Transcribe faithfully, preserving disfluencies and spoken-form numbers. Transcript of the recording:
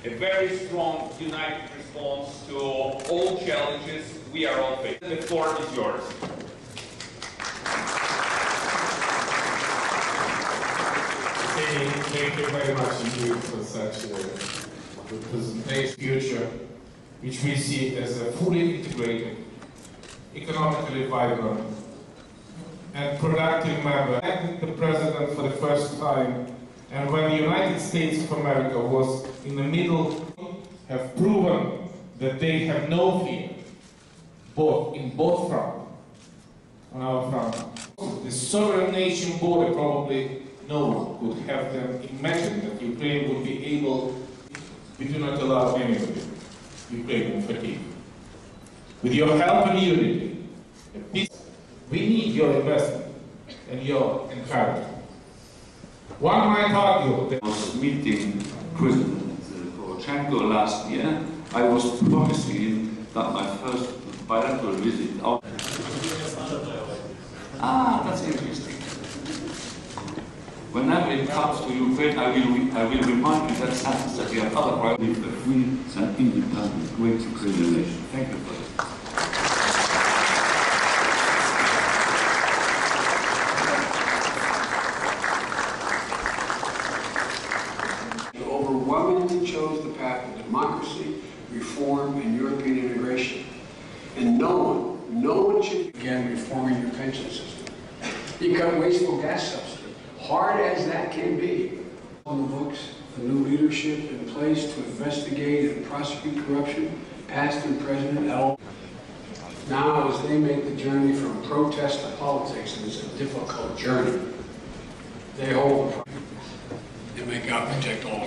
a very strong, united response to all challenges we are all facing. The floor is yours. Thank you very much indeed for such a good presentation. Future, which we see as a fully integrated, economically vibrant, and productive member. I met the President for the first time, and when the United States of America was in the middle, have proven that they have no fear, both in both fronts, on our front. The sovereign nation border, probably no one could have them imagine that Ukraine would be able. We do not allow anybody, Ukrainian fatigue. With your help and unity, and peace, we need your investment and your encouragement. One might argue that I was meeting President Poroshenko last year. I was promising him that my first bilateral visit out. Ah, that's interesting. Whenever it comes to Ukraine, I will, I will remind you that sentence that we have other priorities, a free and independent great Ukrainian nation. Thank you for that. Overwhelmingly chose the path of democracy, reform, and European integration. And no one, no one should begin reforming your pension system. You cut wasteful gas subsidy. Hard as that can be. On the books, a new leadership in place to investigate and prosecute corruption, past and present, and all. Now, as they make the journey from protest to politics, and it's a difficult journey, they hold the. And may God protect all.